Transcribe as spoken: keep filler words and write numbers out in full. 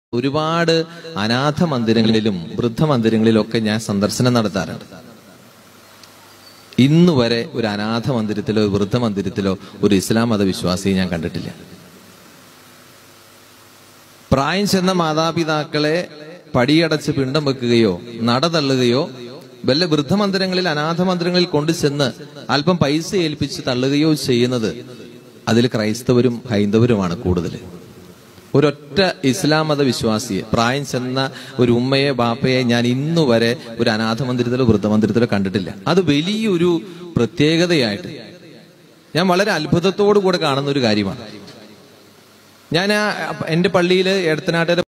ഒരുപാട് അനാഥ മന്ദിരങ്ങളിലും വൃദ്ധ മന്ദിരങ്ങളിലും ഒക്കെ ഞാൻ സന്ദർശനം നടത്താറുണ്ട്. ഇന്ന് വരെ ഒരു അനാഥ മന്ദിരത്തിലോ വൃദ്ധ മന്ദിരത്തിലോ ഒരു ഇസ്ലാം മത വിശ്വാസിയെ ഞാൻ കണ്ടിട്ടില്ല. പ്രായം ചെന്ന മാതാപിതാക്കളെ പടിയടച്ച് പിണ്ടം വെക്കുകയോ നട തള്ളുകയോ വല്ല വൃദ്ധമന്ദിരങ്ങളിൽ അനാഥ മന്ദിരങ്ങളിൽ കൊണ്ടു ചെന്ന് അല്പം പൈസ ഏൽപ്പിച്ച് തള്ളുകയോ ചെയ്യുന്നത് അതിൽ ക്രൈസ്തവരും ഹൈന്ദവരുമാണ് കൂടുതൽ. ഒരൊറ്റ ഇസ്ലാം മത വിശ്വാസിയെ, പ്രായം ചെന്ന ഒരു ഉമ്മയെ ബാപ്പയെ ഞാൻ ഇന്നു വരെ ഒരു അനാഥ മന്ദിരത്തിലോ വൃദ്ധമന്ദിരത്തിലോ കണ്ടിട്ടില്ല. അത് വലിയൊരു പ്രത്യേകതയായിട്ട് ഞാൻ വളരെ അത്ഭുതത്തോടു കൂടെ കാണുന്ന ഒരു കാര്യമാണ്. ഞാൻ എന്റെ പള്ളിയിൽ എടത്തനാട്ടുകര